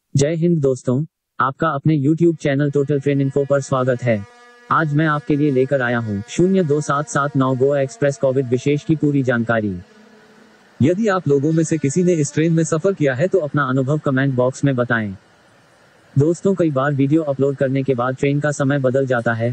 जय हिंद दोस्तों, आपका अपने YouTube channel total train info पर स्वागत है। आज मैं आपके लिए लेकर आया हूँ 02779 गोवा एक्सप्रेस कोविड विशेष की पूरी जानकारी। यदि आप लोगों में से किसी ने इस ट्रेन में सफर किया है तो अपना अनुभव कमेंट बॉक्स में बताएं। दोस्तों, कई बार वीडियो अपलोड करने के बाद ट्रेन का समय बदल जाता है,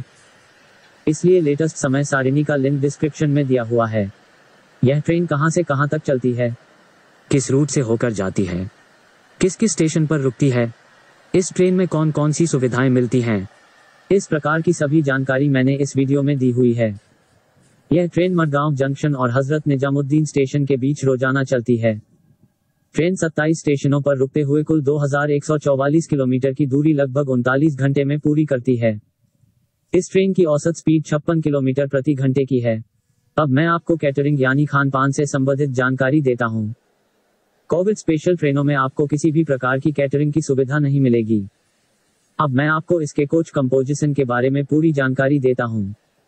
इसलिए लेटेस्ट समय सारिणी का लिंक डिस्क्रिप्शन में दिया हुआ है। यह ट्रेन कहां से कहां तक चलती है, किस रूट से होकर जाती है, किस किस स्टेशन पर रुकती है, इस ट्रेन में कौन कौन सी सुविधाएं मिलती हैं, इस प्रकार की सभी जानकारी मैंने इस वीडियो में दी हुई है। यह ट्रेन मडगांव जंक्शन और हजरत निजामुद्दीन स्टेशन के बीच रोजाना चलती है। ट्रेन 27 स्टेशनों पर रुकते हुए कुल 2144 किलोमीटर की दूरी लगभग 39 घंटे में पूरी करती है। इस ट्रेन की औसत स्पीड 56 किलोमीटर प्रति घंटे की है। अब मैं आपको कैटरिंग यानी खान पान से संबंधित जानकारी देता हूं। कोविड स्पेशल ट्रेनों में आपको किसी भी प्रकार की कैटरिंग की सुविधा नहीं मिलेगी। अब मैं आपको इसके कोच कंपोजिशन के बारे में पूरी जानकारी देता हूं।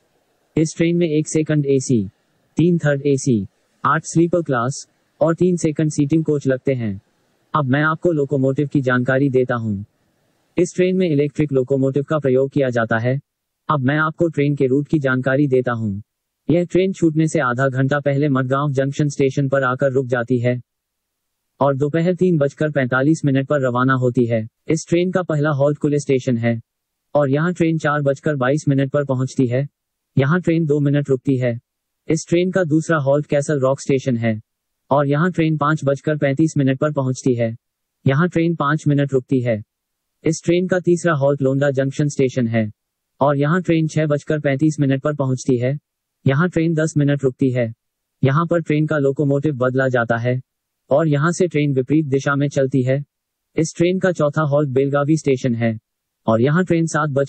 इस ट्रेन में 1 second AC, 3 third AC, 8 sleeper class और 3 सेकंड सीटिंग कोच लगते हैं। अब मैं आपको लोकोमोटिव की जानकारी देता हूं। इस ट्रेन में इलेक्ट्रिक लोकोमोटिव का प्रयोग किया जाता है। अब मैं आपको ट्रेन के रूट की जानकारी देता हूं। यह ट्रेन छूटने से आधा घंटा पहले मडगांव जंक्शन स्टेशन पर आकर रुक जाती है और दोपहर 3:45 पर रवाना होती है। इस ट्रेन का पहला हॉल्ट कुले स्टेशन है और यहाँ ट्रेन 4:22 पर पहुंचती है। यहाँ ट्रेन 2 मिनट रुकती है। इस ट्रेन का दूसरा हॉल्ट कैसल रॉक स्टेशन है और यहाँ ट्रेन 5:35 पर पहुंचती है। यहाँ ट्रेन 5 मिनट रुकती है। इस ट्रेन का तीसरा हॉल्ट लोंडा जंक्शन स्टेशन है और यहाँ ट्रेन 6:35 पर पहुंचती है। यहाँ ट्रेन 10 मिनट रुकती है। यहाँ पर ट्रेन का लोकोमोटिव बदला जाता है और यहां से ट्रेन विपरीत दिशा में चलती है। इस ट्रेन का चौथा हॉल्ट बेलगावी स्टेशन है और यहां ट्रेन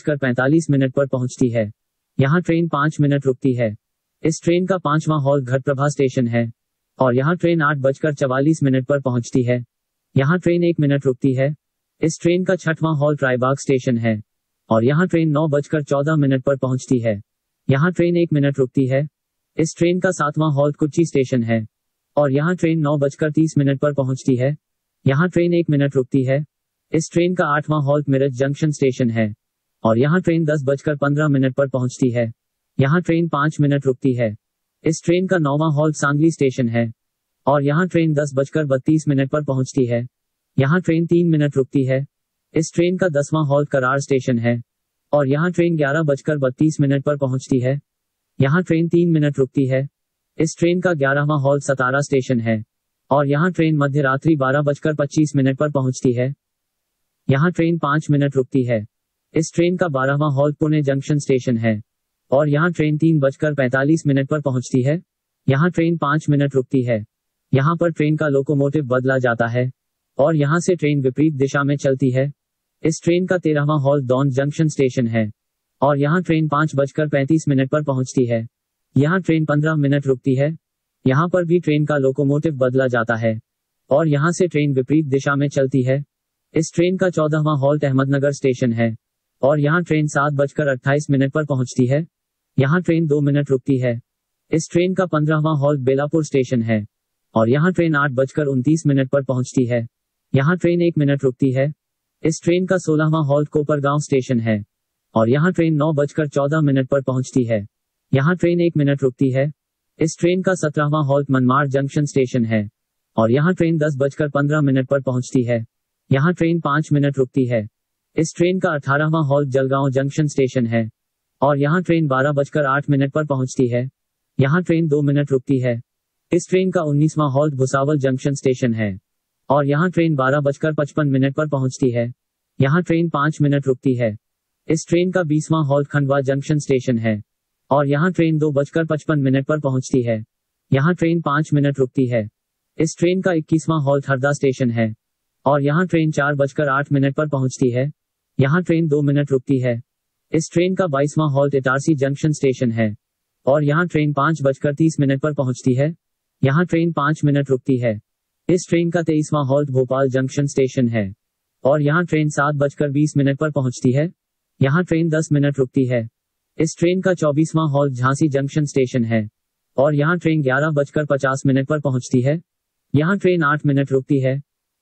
7:45 पर पहुंचती है। यहां ट्रेन 5 मिनट रुकती है। इस ट्रेन का पांचवां हॉल्ट घटप्रभा स्टेशन है और यहां ट्रेन 8:44 पर पहुंचती है। यहां ट्रेन 1 मिनट रुकती है। इस ट्रेन का छठवां हॉल्ट रायबाग स्टेशन है और यहां ट्रेन 9:14 पर पहुंचती है। यहां ट्रेन 1 मिनट रुकती है। इस ट्रेन का सातवां हॉल्ट कुच्ची स्टेशन है और यहाँ ट्रेन 9:30 पर पहुंचती है। यहाँ ट्रेन 1 मिनट रुकती है। इस ट्रेन का आठवां हॉल्ट मिरज जंक्शन स्टेशन है और यहाँ ट्रेन 10:15 पर पहुंचती है। यहाँ ट्रेन 5 मिनट रुकती है। इस ट्रेन का 9वां हॉल्ट सांगली स्टेशन है और यहाँ ट्रेन 10:32 पर पहुंचती है। यहाँ ट्रेन 3 मिनट रुकती है। इस ट्रेन का 10वां हॉल्ट कराड़ स्टेशन है और यहाँ ट्रेन 11:32 पर पहुंचती है। यहाँ ट्रेन 3 मिनट रुकती है। इस ट्रेन का 11वां हॉल्ट सतारा स्टेशन है और यहाँ ट्रेन मध्य रात्रि 12:25 पर पहुंचती है। यहाँ ट्रेन 5 मिनट रुकती है। इस ट्रेन का 12वां हॉल्ट पुणे जंक्शन स्टेशन है और यहाँ ट्रेन 3:45 पर पहुंचती है। यहाँ ट्रेन 5 मिनट रुकती है। यहाँ पर ट्रेन का लोकोमोटिव बदला जाता है और यहाँ से ट्रेन विपरीत दिशा में चलती है। इस ट्रेन का 13वां हॉल्ट दौंड जंक्शन स्टेशन है और यहाँ ट्रेन 5:35 पर पहुंचती है। यहाँ ट्रेन 15 मिनट रुकती है। यहाँ पर भी ट्रेन का लोकोमोटिव बदला जाता है और यहाँ से ट्रेन विपरीत दिशा में चलती है। इस ट्रेन का 14वां हॉल्ट अहमदनगर स्टेशन है और यहाँ ट्रेन 7:28 पर पहुंचती है। यहाँ ट्रेन 2 मिनट रुकती है। इस ट्रेन का 15वां हॉल्ट बेलापुर स्टेशन है और यहाँ ट्रेन 8:29 पर पहुंचती है। यहाँ ट्रेन 1 मिनट रुकती है। इस ट्रेन का 16वां हॉल्ट कोपरगांव स्टेशन है और यहाँ ट्रेन 9:14 पर पहुंचती है। यहाँ ट्रेन 1 मिनट रुकती है। इस ट्रेन का 17वां हॉल्ट मनमाड़ जंक्शन स्टेशन है और यहाँ ट्रेन 10:15 पर पहुंचती है। यहाँ ट्रेन 5 मिनट रुकती है। इस ट्रेन का 18वां हॉल्ट जलगांव जंक्शन स्टेशन है और यहाँ ट्रेन 12:08 पर पहुंचती है। यहाँ ट्रेन 2 मिनट रुकती है। इस ट्रेन का 19वां हॉल्ट भुसावल जंक्शन स्टेशन है और यहाँ ट्रेन 12:55 पर पहुंचती है। यहाँ ट्रेन 5 मिनट रुकती है। इस ट्रेन का 20वां हॉल्ट खंडवा जंक्शन स्टेशन है और यहाँ ट्रेन 2:55 पर पहुंचती है। यहाँ ट्रेन 5 मिनट रुकती है। इस ट्रेन का 21वां हॉल्ट हरदा स्टेशन है और यहाँ ट्रेन 4:08 पर पहुंचती है। यहाँ ट्रेन 2 मिनट रुकती है। इस ट्रेन का 22वां हॉल्ट इटारसी जंक्शन स्टेशन है और यहाँ ट्रेन 5:30 पर पहुंचती है। यहाँ ट्रेन 5 मिनट रुकती है। इस ट्रेन का 23वां हॉल्ट भोपाल जंक्शन स्टेशन है और यहाँ ट्रेन 7:20 पर पहुंचती है। यहाँ ट्रेन 10 मिनट रुकती है। इस ट्रेन का 24वां हॉल्ट झांसी जंक्शन स्टेशन है और यहाँ ट्रेन 11:50 पर पहुंचती है। यहाँ ट्रेन 8 मिनट रुकती है।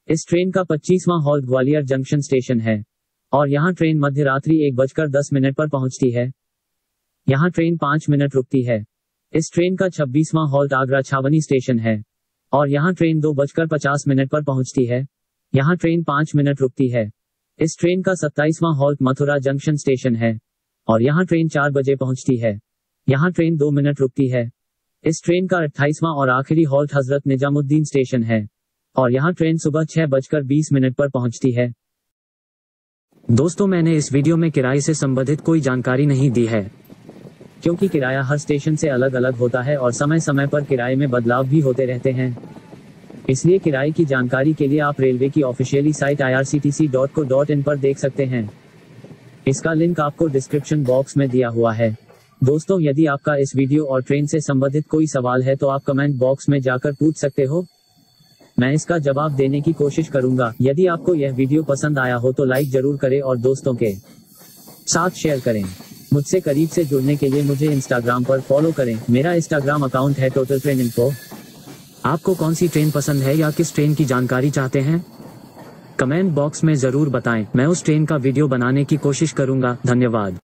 इस ट्रेन का 25वां हॉल्ट ग्वालियर जंक्शन स्टेशन है और यहाँ ट्रेन मध्य रात्रि 1:10 पर पहुंचती है। यहाँ ट्रेन 5 मिनट रुकती है। इस ट्रेन का 26वां हॉल्ट आगरा छावनी स्टेशन है और यहाँ ट्रेन 2:50 पर पहुंचती है। यहाँ ट्रेन 5 मिनट रुकती है। इस ट्रेन का 27वां हॉल्ट मथुरा जंक्शन स्टेशन है और यहाँ ट्रेन 4 बजे पहुंचती है। यहाँ ट्रेन 2 मिनट रुकती है। इस ट्रेन का 28वां और आखिरी हॉल्ट हजरत निजामुद्दीन स्टेशन है और यहाँ ट्रेन सुबह 6:20 पर पहुंचती है। दोस्तों, मैंने इस वीडियो में किराए से संबंधित कोई जानकारी नहीं दी है, क्योंकि किराया हर स्टेशन से अलग अलग होता है और समय समय पर किराए में बदलाव भी होते रहते हैं। इसलिए किराए की जानकारी के लिए आप रेलवे की ऑफिशियली साइट irctc.co.in पर देख सकते हैं। इसका लिंक आपको डिस्क्रिप्शन बॉक्स में दिया हुआ है। दोस्तों, यदि आपका इस वीडियो और ट्रेन से संबंधित कोई सवाल है तो आप कमेंट बॉक्स में जाकर पूछ सकते हो। मैं इसका जवाब देने की कोशिश करूंगा। यदि आपको यह वीडियो पसंद आया हो तो लाइक जरूर करें और दोस्तों के साथ शेयर करें। मुझसे करीब से जुड़ने के लिए मुझे इंस्टाग्राम पर फॉलो करें। मेरा इंस्टाग्राम अकाउंट है टोटल ट्रेन इन्फो। आपको कौन सी ट्रेन पसंद है या किस ट्रेन की जानकारी चाहते हैं, कमेंट बॉक्स में जरूर बताएं। मैं उस ट्रेन का वीडियो बनाने की कोशिश करूंगा। धन्यवाद।